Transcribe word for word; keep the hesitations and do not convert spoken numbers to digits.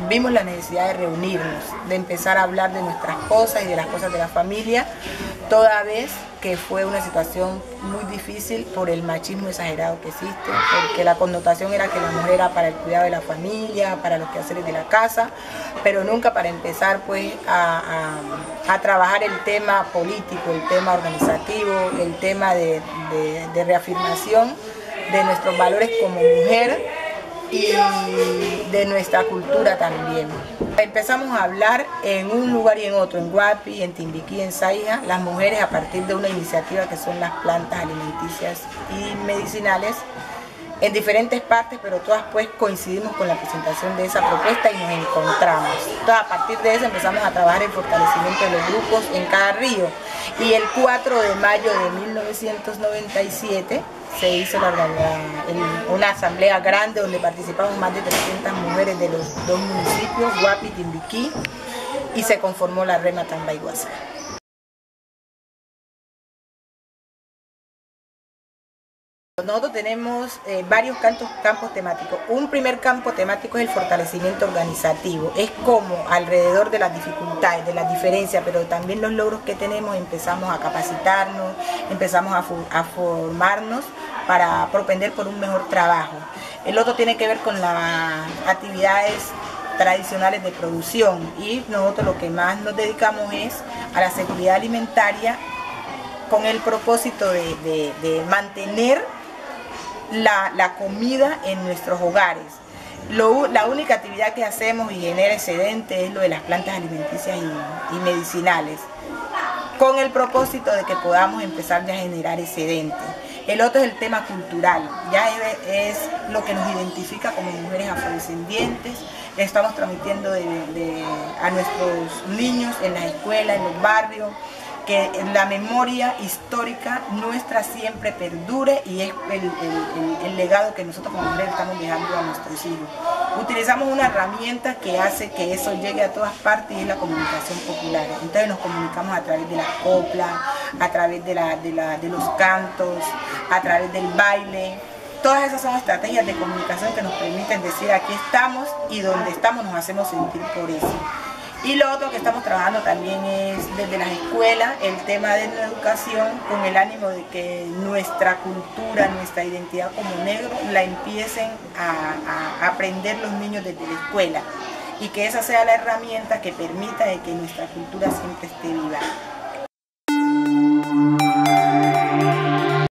vimos la necesidad de reunirnos, de empezar a hablar de nuestras cosas y de las cosas de la familia, toda vez que fue una situación muy difícil por el machismo exagerado que existe, porque la connotación era que la mujer era para el cuidado de la familia, para los quehaceres de la casa, pero nunca para empezar pues a, a, a trabajar el tema político, el tema organizativo, el tema de, de, de reafirmación de nuestros valores como mujer y de nuestra cultura también. Empezamos a hablar en un lugar y en otro, en Guapi, en Timbiquí, en Saija, las mujeres a partir de una iniciativa que son las plantas alimenticias y medicinales, en diferentes partes, pero todas pues coincidimos con la presentación de esa propuesta y nos encontramos. Entonces, a partir de eso empezamos a trabajar el fortalecimiento de los grupos en cada río. Y el cuatro de mayo de mil novecientos noventa y siete se hizo la, la, el, una asamblea grande donde participamos más de trescientas mujeres de los dos municipios, Guapi y Timbiquí, y se conformó la Rema Tambaiguazá. Nosotros tenemos eh, varios campos, campos temáticos. Un primer campo temático es el fortalecimiento organizativo. Es como alrededor de las dificultades, de las diferencias, pero también los logros que tenemos, empezamos a capacitarnos, empezamos a, a formarnos para propender por un mejor trabajo. El otro tiene que ver con las actividades tradicionales de producción y nosotros lo que más nos dedicamos es a la seguridad alimentaria con el propósito de, de, de mantener La, la comida en nuestros hogares. Lo, la única actividad que hacemos y genera excedente es lo de las plantas alimenticias y, y medicinales, con el propósito de que podamos empezar ya a generar excedente. El otro es el tema cultural, ya es, es lo que nos identifica como mujeres afrodescendientes. Estamos transmitiendo de, de, a nuestros niños en las escuelas, en los barrios, que la memoria histórica nuestra siempre perdure y es el, el, el legado que nosotros como mujeres estamos dejando a nuestros hijos. Utilizamos una herramienta que hace que eso llegue a todas partes y es la comunicación popular. Entonces nos comunicamos a través de las coplas, a través de, la, de, la, de los cantos, a través del baile. Todas esas son estrategias de comunicación que nos permiten decir aquí estamos y donde estamos nos hacemos sentir por eso. Y lo otro que estamos trabajando también es desde las escuelas, el tema de la educación, con el ánimo de que nuestra cultura, nuestra identidad como negro, la empiecen a, a aprender los niños desde la escuela y que esa sea la herramienta que permita de que nuestra cultura siempre esté viva.